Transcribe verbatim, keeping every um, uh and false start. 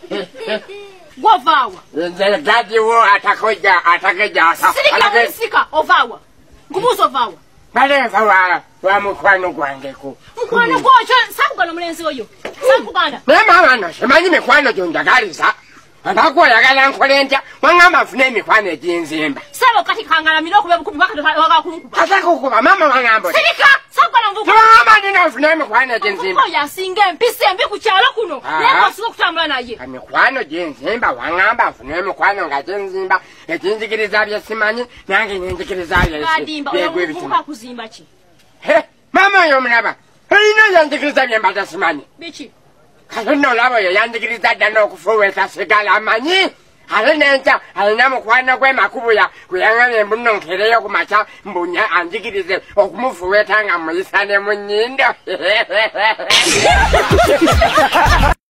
Govawa. Nze dadi wo atakoja atakeja asa. Sika sika ovawa. Ngubuzo ovawa. Bale vawa wa mukwano gwange ko. Mukwano gwocho sakugana mulenzi oyo. Sakugana. Mema bana semanyi mikwano jonjagaliza. Abako yagala nkolenta wangamba fune mikwano ejinzimba. Sabo kati kangala miro kube bukubi wakati wakakunkuba. Atako kuba mama wangambo. Sirika sakugana mvuko. Mama nina fune mikwano ejinzimba. Ko yasinge mpise mbi kukyalo kuno. Leko siko kutambula naye. Mikwano jenzimba wangamba fune mikwano nga jenzimba ejinjigiriza bya simanyi nange njigiriza bya. Kadimba omuvuka kuzimba ki. He mama yo mnaba. Ina yanjigiriza bya mbata simanyi. Bichi. Kalono labo yo yanjigiriza dano okufuweta sigala amanyi. Alenenta alina mukwano gwe makubuya kuyangane mbuno nkereyo kumacha mbunya anjigirize okumufuweta nga muyisane mu nnyindo.